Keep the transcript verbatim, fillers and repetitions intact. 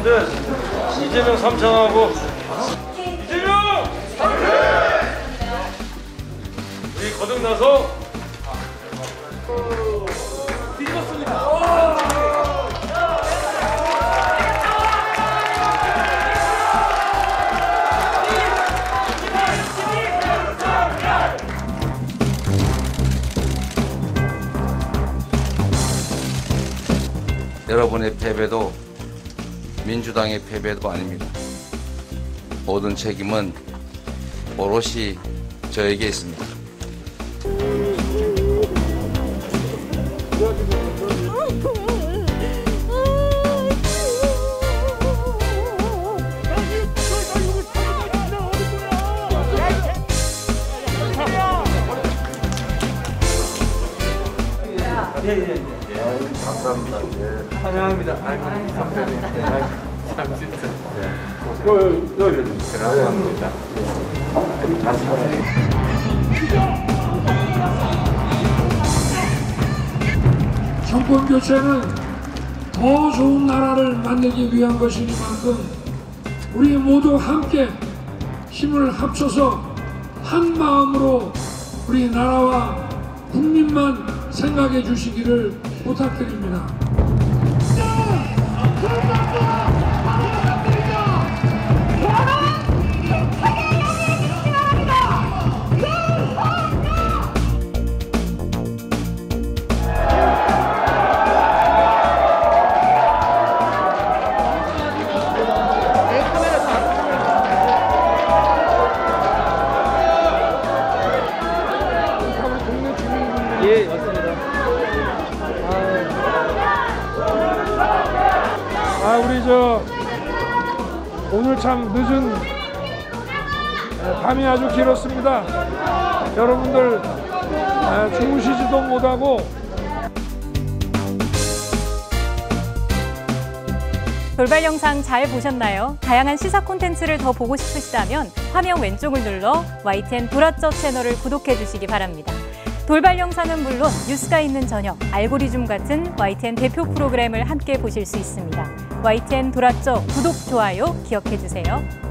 여러분들 이재명 삼창하고 이재명 우리 거듭나서 뒤집었습니다. 여러분의 패배도 민주당의 패배도 아닙니다. 모든 책임은 오롯이 저에게 있습니다. 예, 예, 예. 감사합니다. 예. 환영합니다. 아이고, 선배님. 참 진짜. 예. 여기, 여기. 감사합니다. 정권 교체는 더 좋은 나라를 만들기 위한 것이니만큼 우리 모두 함께 힘을 합쳐서 한 마음으로 우리 나라와 국민만 생각해 주시기를 부탁드립니다. 예, 맞습니다. 아, 우리 저 오늘 참 늦은 밤이 아주 길었습니다. 여러분들 주무시지도 못하고. 돌발 영상 잘 보셨나요? 다양한 시사 콘텐츠를 더 보고 싶으시다면 화면 왼쪽을 눌러 와이티엔 돌아쩌 채널을 구독해 주시기 바랍니다. 돌발 영상은 물론 뉴스가 있는 저녁, 알고리즘 같은 와이티엔 대표 프로그램을 함께 보실 수 있습니다. 와이티엔 돌아쩌 구독, 좋아요 기억해 주세요.